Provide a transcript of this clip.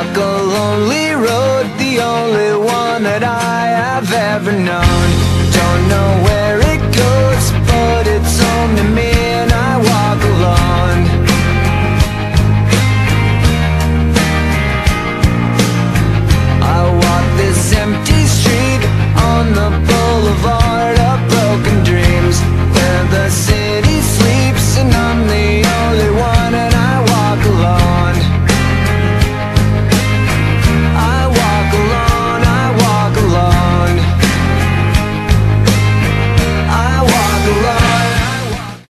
walk a lonely road, the only one that I have ever known. Don't know where it goes, but it's home to me, and